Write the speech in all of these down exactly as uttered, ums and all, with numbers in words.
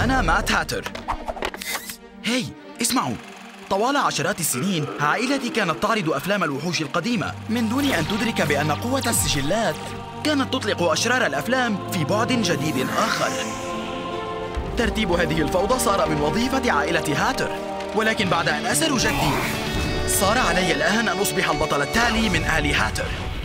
أنا مات هاتر. هاي اسمعوا، طوال عشرات السنين عائلتي كانت تعرض أفلام الوحوش القديمة من دون أن تدرك بأن قوة السجلات كانت تطلق أشرار الأفلام في بعد جديد آخر. ترتيب هذه الفوضى صار من وظيفة عائلة هاتر، ولكن بعد أن أسر جدي صار علي الآن أن أصبح البطل التالي من آل هاتر.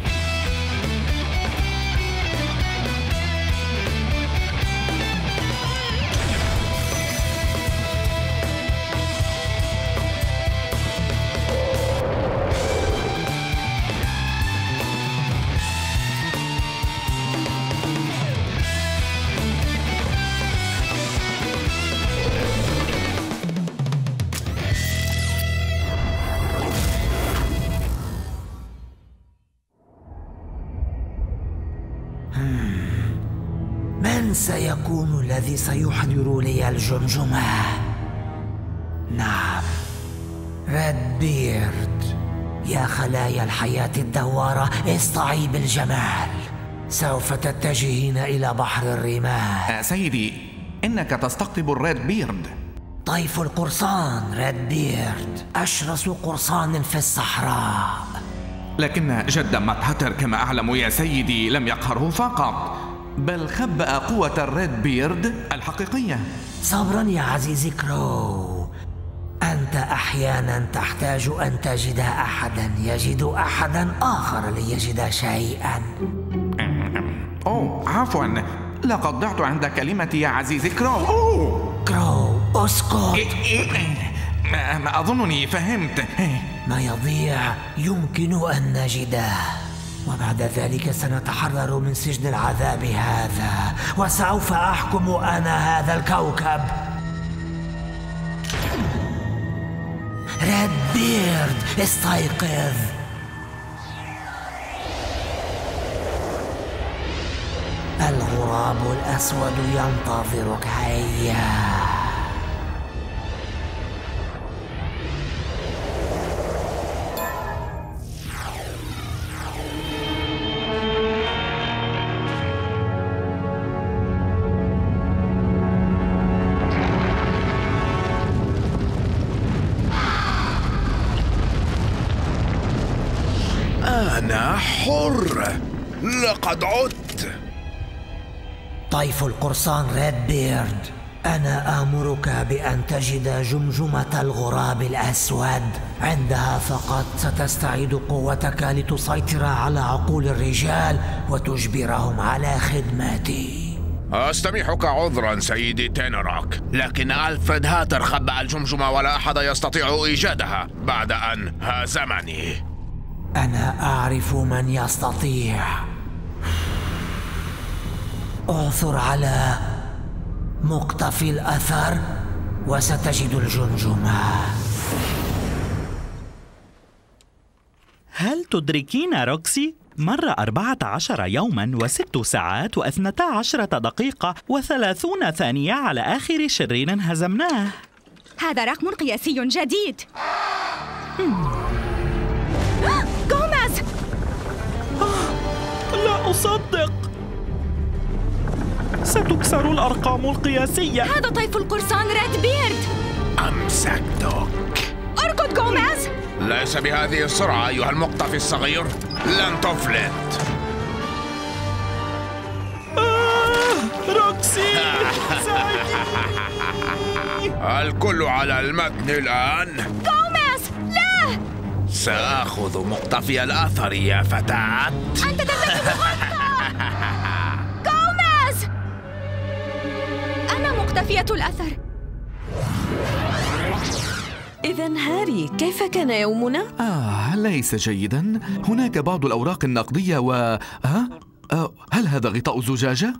من سيكون الذي سيحضر لي الجمجمة؟ نعم، ريد بيرد. يا خلايا الحياة الدوارة، اصطعي بالجمال. سوف تتجهين إلى بحر الرمال. سيدي، إنك تستقطب الريد بيرد. طيف القرصان ريد بيرد، أشرس قرصان في الصحراء. لكن جد مات هاتر كما أعلم يا سيدي لم يقهره فقط، بل خبأ قوة الريد بيرد الحقيقية. صبرا يا عزيزي كرو، أنت أحيانا تحتاج أن تجد أحدا يجد أحدا آخر ليجد شيئا. أوه عفوا، لقد ضعت عند كلمتي يا عزيزي كرو. أوه. كرو اسكت. إيه إيه ما, ما أظنني فهمت. ما يضيع يمكن أن نجده، وبعد ذلك سنتحرر من سجن العذاب هذا، وسوف أحكم أنا هذا الكوكب. ريد بيرد استيقظ. الغراب الأسود ينتظرك، هيا. أنا حر، لقد عدت. طيف القرصان ريد بيرد، أنا آمرك بأن تجد جمجمة الغراب الأسود. عندها فقط ستستعيد قوتك لتسيطر على عقول الرجال وتجبرهم على خدمتي. أستميحك عذرا سيدي تينروك، لكن ألفريد هاتر خبأ الجمجمة ولا أحد يستطيع إيجادها بعد أن هزمني. أنا أعرف من يستطيع. اعثر على مقتفي الأثر وستجد الجمجمة. هل تدركين روكسي؟ مر أربعة عشر يوما وست ساعات واثنتا عشرة دقيقة وثلاثون ثانية على آخر شرير هزمناه. هذا رقم قياسي جديد. غوميز! لا أصدق، ستكسر الأرقام القياسية. هذا طيف القرصان ريد بيرد. أمسكتك. اركض غوميز! ليس بهذه السرعة أيها المقتفي الصغير، لن تفلت. آه، روكسي ساعديني. الكل على المتن الآن. غوميز لا! سآخذ مقتفي الأثر يا فتاة. أنت ترتكب خطأ. غوميز! أنا مقتفية الأثر. إذن هاري، كيف كان يومنا؟ آه ليس جيدا. هناك بعض الأوراق النقدية و... ها؟ آه هل هذا غطاء زجاجة؟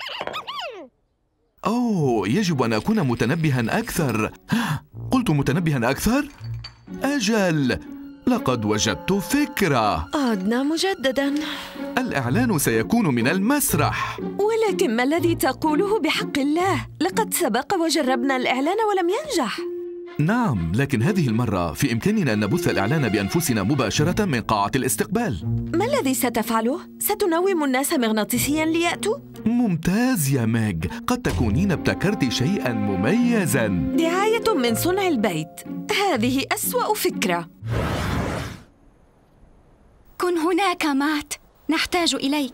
أوه يجب أن أكون متنبها أكثر. قلت متنبها أكثر؟ أجل، لقد وجدت فكرة. عدنا مجددا. الإعلان سيكون من المسرح. ولكن ما الذي تقوله بحق الله؟ لقد سبق وجربنا الإعلان ولم ينجح. نعم، لكن هذه المرة في إمكاننا أن نبث الإعلان بأنفسنا مباشرة من قاعة الاستقبال. ما الذي ستفعله؟ ستنوم الناس مغناطيسياً ليأتوا؟ ممتاز يا ميغ، قد تكونين ابتكرت شيئاً مميزاً. دعاية من صنع البيت، هذه أسوأ فكرة. كن هناك مات، نحتاج إليك.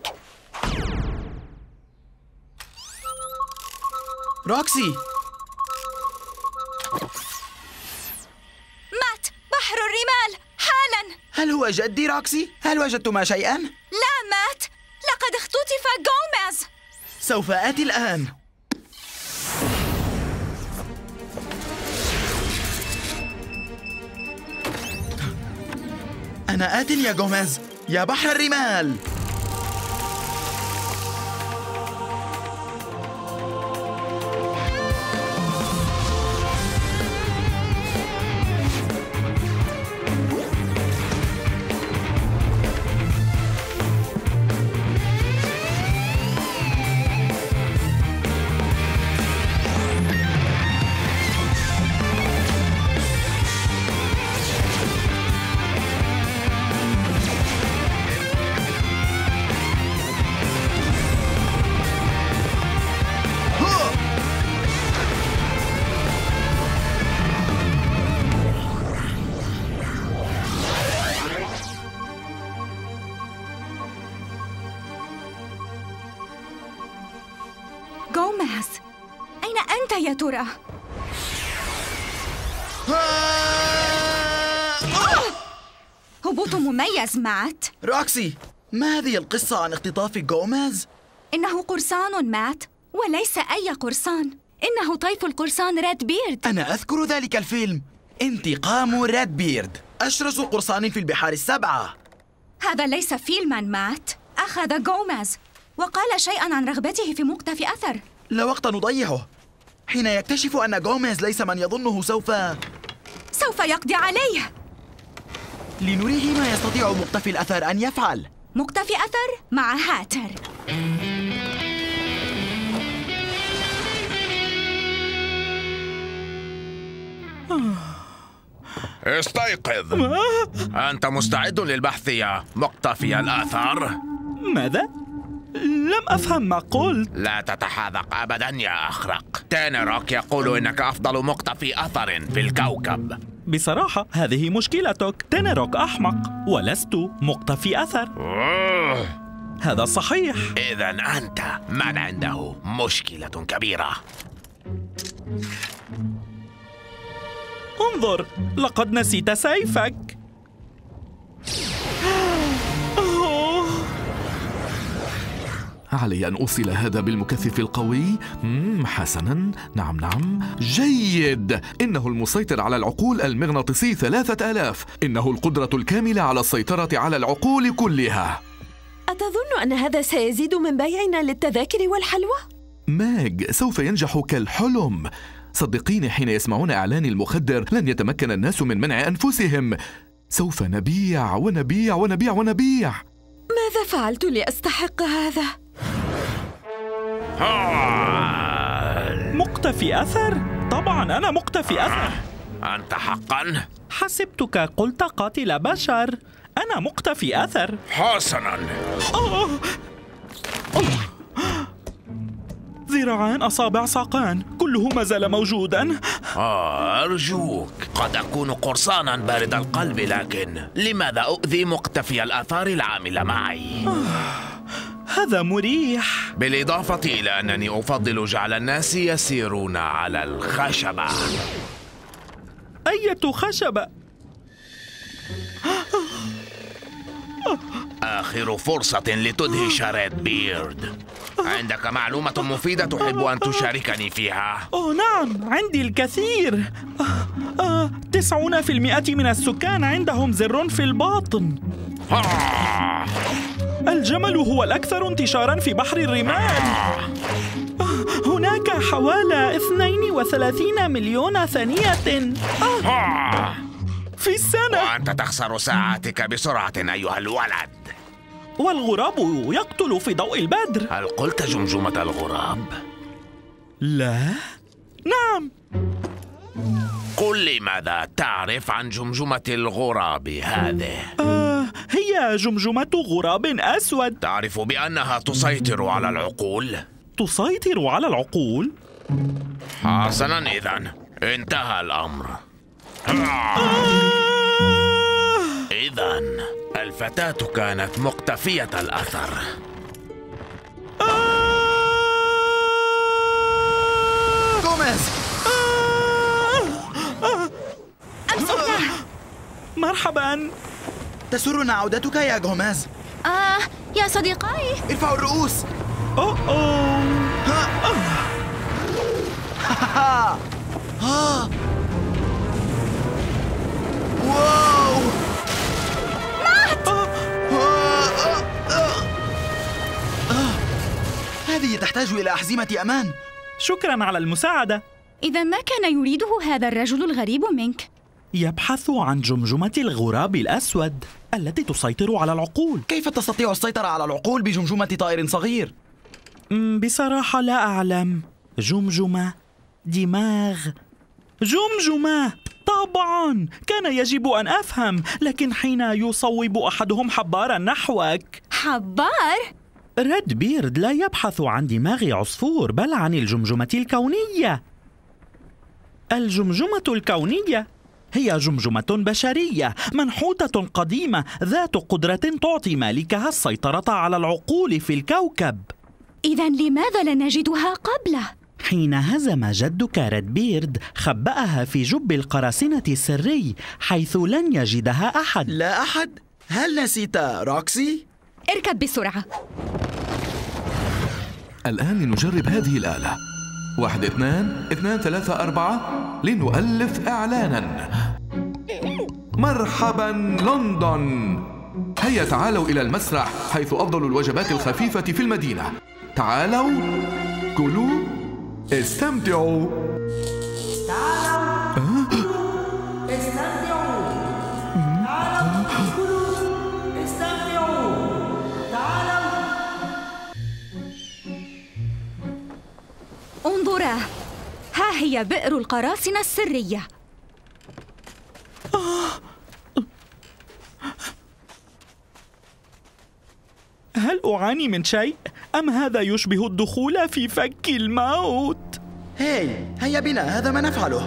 روكسي، مات، بحر الرمال حالاً. هل هو جدي روكسي؟ هل وجدتما شيئاً؟ لا مات، لقد اختطف غوميز. سوف آتي الآن. أنا آت يا غوميز، يا بحر الرمال. غوميز، أين أنت يا ترى؟ هبوط مميز مات. روكسي، ما هذه القصة عن اختطاف غوميز؟ إنه قرصان مات، وليس أي قرصان، إنه طيف القرصان ريد بيرد. أنا أذكر ذلك الفيلم، انتقام ريد بيرد، أشرس قرصان في البحار السبعة. هذا ليس فيلماً مات، أخذ غوميز وقال شيئاً عن رغبته في مقتفي أثر. لا وقت نضيعه. حين يكتشف أن غوميز ليس من يظنه سوف سوف يقضي عليه. لنريه ما يستطيع مقتفي الأثر أن يفعل. مقتفي أثر مع هاتر. استيقظ. أنت مستعد للبحث يا مقتفي الآثار؟ ماذا؟ لم أفهم ما قلت. لا تتحاذق أبداً يا أخرق. تينروك يقول إنك أفضل مقتفي أثر في الكوكب. بصراحة هذه مشكلتك، تينروك أحمق ولست مقتفي أثر. أوه. هذا صحيح. إذن أنت من عنده مشكلة كبيرة. انظر، لقد نسيت سيفك. علي أن أوصل هذا بالمكثف القوي؟ مم حسناً، نعم نعم، جيد. إنه المسيطر على العقول المغناطيسي ثلاثة آلاف. إنه القدرة الكاملة على السيطرة على العقول كلها. أتظن أن هذا سيزيد من بيعنا للتذاكر والحلوى؟ ماغ، سوف ينجح كالحلم. صدقيني، حين يسمعون إعلاني المخدر لن يتمكن الناس من منع أنفسهم. سوف نبيع ونبيع ونبيع ونبيع. ماذا فعلت لأستحق هذا؟ مقتفي أثر؟ طبعا أنا مقتفي أثر. أنت حقا؟ حسبتك قلت قاتل بشر. أنا مقتفي أثر. حسنا. أوه. أوه. ذراعان، أصابع، ساقان، كله ما زال موجودا. آه أرجوك، قد أكون قرصانا بارد القلب، لكن لماذا أؤذي مقتفي الآثار العامل معي؟ هذا مريح. بالإضافة إلى أنني أفضل جعل الناس يسيرون على الخشبة. أية خشبة؟ آخر فرصة لتدهش ريد بيرد. عندك معلومة مفيدة تحب أن تشاركني فيها؟ أوه نعم، عندي الكثير. آه آه تسعون في المئة من السكان عندهم زر في الباطن. آه. الجمل هو الأكثر انتشاراً في بحر الرمال. آه. هناك حوالي اثنين وثلاثين مليون ثانية آه. في السنة. وأنت تخسر ساعاتك بسرعة أيها الولد. والغراب يقتل في ضوء البدر. هل قلت جمجمة الغراب؟ لا. نعم. قل لي ماذا تعرف عن جمجمة الغراب هذه؟ آه هي جمجمة غراب أسود. تعرف بأنها تسيطر على العقول؟ تسيطر على العقول؟ حسنا، إذن انتهى الأمر. إذن الفتاة كانت مختفية الأثر. غوميز! أمسكنا! مرحبا. تسرنا عودتك يا غوميز. آه يا صديقي، ارفعوا الرؤوس. أوه أوه. ها ها ها واو! مات! هذه تحتاج إلى أحزمة أمان. شكرا على المساعدة. إذا ما كان يريده هذا الرجل الغريب منك؟ يبحث عن جمجمة الغراب الأسود التي تسيطر على العقول. كيف تستطيع السيطرة على العقول بجمجمة طائر صغير؟ بصراحة لا أعلم. جمجمة، دماغ، جمجمة. طبعا كان يجب أن أفهم، لكن حين يصوب أحدهم حبارا نحوك. حبار؟ ريد بيرد لا يبحث عن دماغ عصفور، بل عن الجمجمة الكونية. الجمجمة الكونية هي جمجمة بشرية منحوتة قديمة ذات قدرة تعطي مالكها السيطرة على العقول في الكوكب. إذا لماذا لا نجدها قبله؟ حين هزم جدك ريد بيرد خبأها في جب القراصنة السري حيث لن يجدها أحد. لا أحد؟ هل نسيت روكسي؟ اركب بسرعة. الآن لنجرب هذه الآلة. واحد اثنان اثنان ثلاثة أربعة لنؤلف إعلانا. مرحبا لندن، هيا تعالوا إلى المسرح حيث أفضل الوجبات الخفيفة في المدينة. تعالوا كلوا استمتعوا. تعالوا كلوا استمتعوا. تعالوا كلوا استمتعوا. تعالوا. انظرا، ها هي بئر القراصنة السرية. هل أعاني من شيء؟ أم هذا يشبه الدخول في فك الموت؟ هاي، هيا بنا، هذا ما نفعله.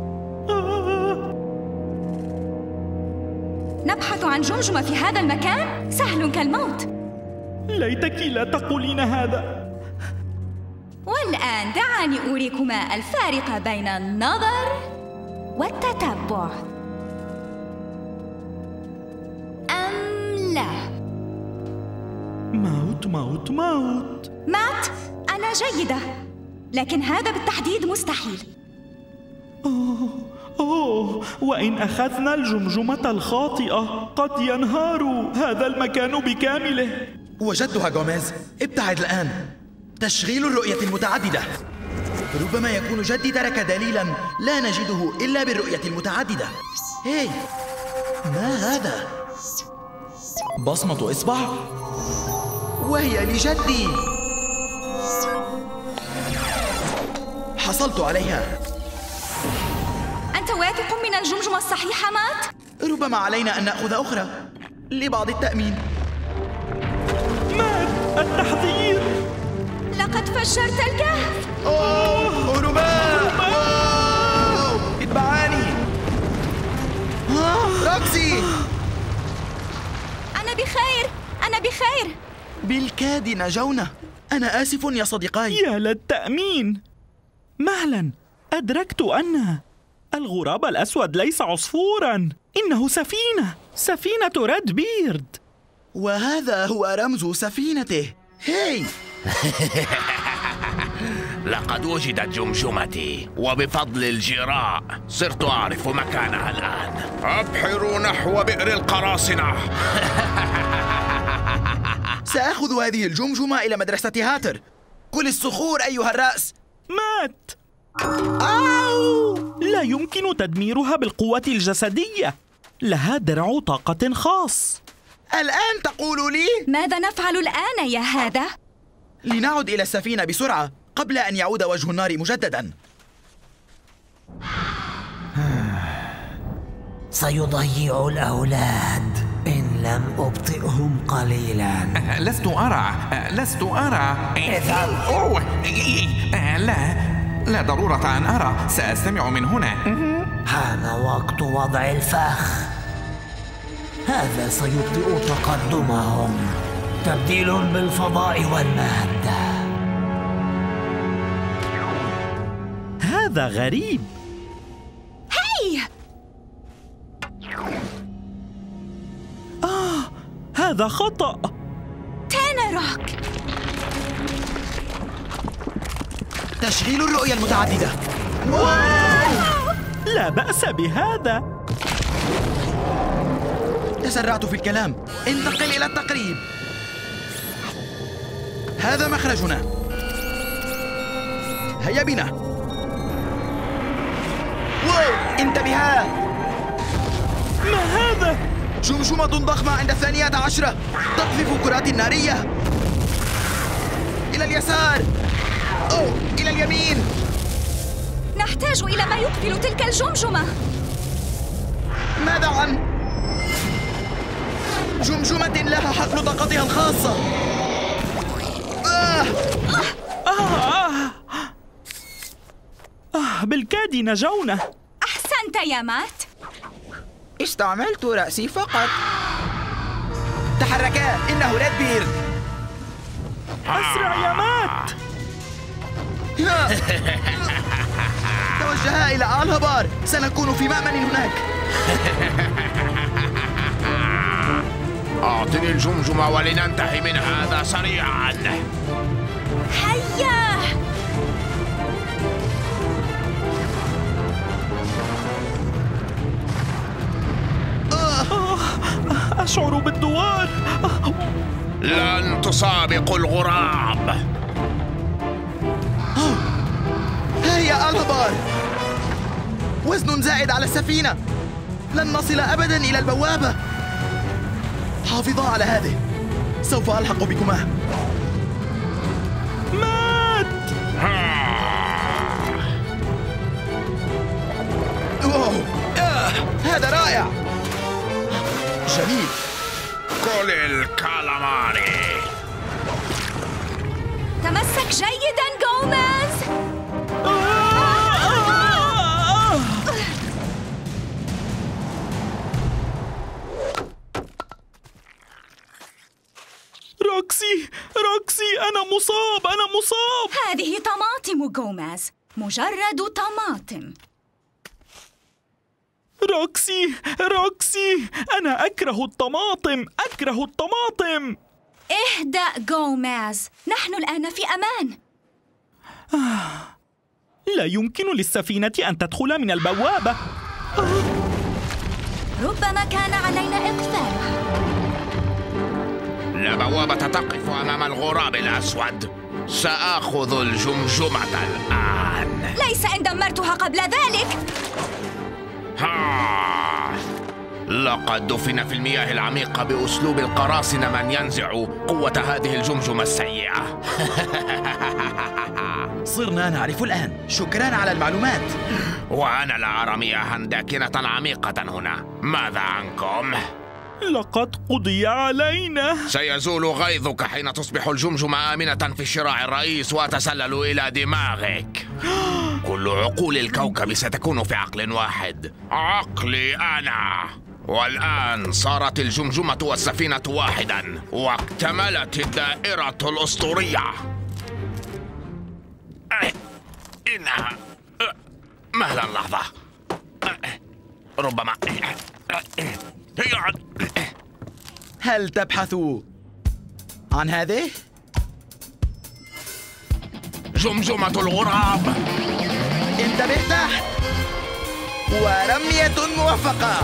نبحث عن جمجمة في هذا المكان؟ سهل كالموت. ليتك لا تقولين هذا. والآن دعاني أريكما الفارق بين النظر والتتبع. أم لا؟ موت موت موت. مات؟ أنا جيدة، لكن هذا بالتحديد مستحيل. أوه أوه، وإن أخذنا الجمجمة الخاطئة قد ينهار هذا المكان بكامله. وجدتها غوميز، ابتعد الآن. تشغيل الرؤية المتعددة. ربما يكون جدي ترك دليلا لا نجده إلا بالرؤية المتعددة. هاي، ما هذا؟ بصمة إصبع؟ وهي لجدي. حصلت عليها. أنت واثق من الجمجمة الصحيحة مات؟ ربما علينا أن نأخذ أخرى لبعض التأمين. مات التحذير. لقد فجرت الكهف. أوه هربان. اتبعاني. ها روكسي. أنا بخير، أنا بخير. بالكاد نجونا. أنا آسف يا صديقاي. يا للتأمين. مهلا، أدركت أن الغراب الأسود ليس عصفورا، إنه سفينة، سفينة ريد بيرد. وهذا هو رمز سفينته. هاي. لقد وجدت جمجمتي، وبفضل الجراء صرت أعرف مكانها الآن. أبحروا نحو بئر القراصنة. سأخذ هذه الجمجمة إلى مدرسة هاتر. كل الصخور أيها الرأس. مات. أو! لا يمكن تدميرها بالقوة الجسدية، لها درع طاقة خاص. الآن تقول لي؟ ماذا نفعل الآن يا هذا؟ لنعد إلى السفينة بسرعة قبل أن يعود وجه النار مجددا. سيضيع الأولاد إن لم أبطئهم قليلا. لست أرى لست أرى إذا أوه لا لا ضرورة أن أرى، سأستمع من هنا. حان وقت وضع الفخ. هذا سيبطئ تقدمهم. تبديل بالفضاء والمادة. هذا غريب. هاي! آه، هذا خطأ. تينروك! تشغيل الرؤية المتعددة. لا بأس بهذا. تسرعت في الكلام. انتقل إلى التقريب. هذا مخرجنا. هيا بنا. واو! انتبها! ما هذا؟ جمجمة ضخمة عند الثانية عشرة تقذف كرات نارية. إلى اليسار. أوه! إلى اليمين. نحتاج إلى ما يقفل تلك الجمجمة. ماذا عن جمجمة لها حقل طاقتها الخاصة؟ آه! آه آه آه بالكاد نجونا. أحسنت يا مات. استعملت رأسي فقط. تحركا، إنه ريد بيرد. أسرع يا مات. توجها إلى ألهبار، سنكون في مأمن هناك. أعطني الجمجمة ولننتهي من هذا سريعا. هيا! أشعر بالدوار. لن تسابق الغراب. ها هي ألهبار. وزن زائد على السفينة. لن نصل أبداً إلى البوابة. حافظا على هذه. سوف ألحق بكما. مات. أوه. آه. هذا رائع. جميل. كل الكالاماري. تمسك جيداً غوميز. روكسي روكسي أنا مصاب أنا مصاب. هذه طماطم غوميز، مجرد طماطم. روكسي روكسي أنا أكره الطماطم أكره الطماطم. اهدأ غوميز، نحن الآن في أمان. آه. لا يمكن للسفينة أن تدخل من البوابة. آه. ربما كان علينا إقفالها. لا بوابة تقف أمام الغراب الأسود. سآخذ الجمجمة الآن. ليس إن دمرتها قبل ذلك. ها. لقد دفن في المياه العميقة بأسلوب القراصنة من ينزع قوة هذه الجمجمة السيئة. صرنا نعرف الآن. شكراً على المعلومات. وأنا لا أرى مياها داكنة عميقة هنا. ماذا عنكم؟ لقد قضي علينا. سيزول غيظك حين تصبح الجمجمة آمنة في شراع الرئيس وتسلل إلى دماغك. كل عقول الكوكب ستكون في عقل واحد، عقلي أنا. والآن صارت الجمجمة والسفينة واحدا، واكتملت الدائرة الأسطورية. إنها مهلا لحظة. ربما هل تبحث عن هذه؟ جمجمة الغراب. انتبه تحت. ورمية موفقة.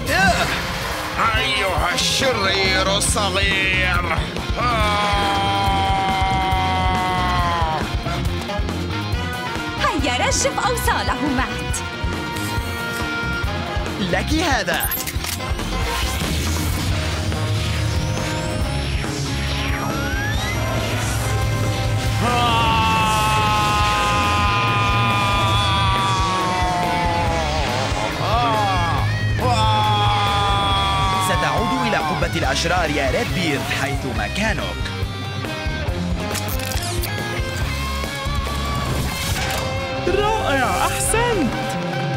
أيها الشرير الصغير. هيا رجف أوصاله مات. لك هذا. الأشرار يا ريدبيرد حيثما كانوك. رائع، أحسنت.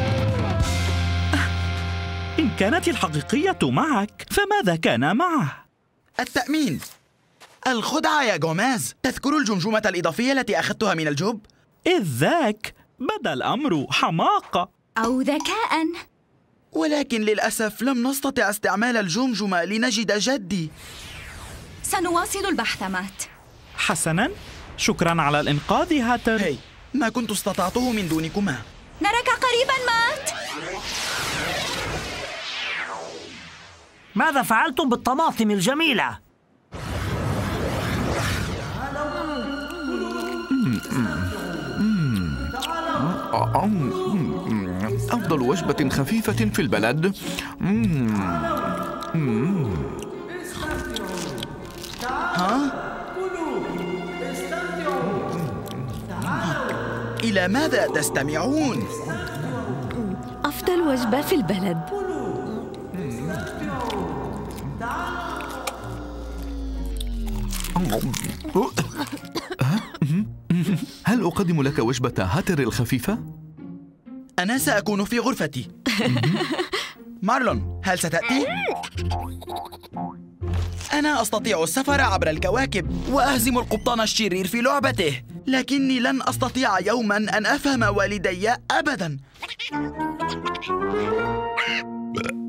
إن كانت الحقيقية معك فماذا كان معه؟ التأمين. الخدعة يا غوميز. تذكر الجمجمة الإضافية التي أخذتها من الجب؟ إذ ذاك بدا الأمر حماقة أو ذكاء. ولكن للأسف لم نستطع استعمال الجمجمة لنجد جدي. سنواصل البحث مات. حسناً، شكراً على الإنقاذ هاتر. هي، ما كنت استطعته من دونكما. نراك قريباً مات. ماذا فعلتم بالطماطم الجميلة؟ أفضل وجبة خفيفة في البلد. ها؟ إلى ماذا تستمعون؟ أفضل وجبة في البلد. هل أقدم لك وجبة هاتر الخفيفة؟ أنا سأكون في غرفتي. مارلون، هل ستأتي؟ أنا أستطيع السفر عبر الكواكب وأهزم القبطان الشرير في لعبته، لكني لن أستطيع يوماً أن أفهم والدي أبداً.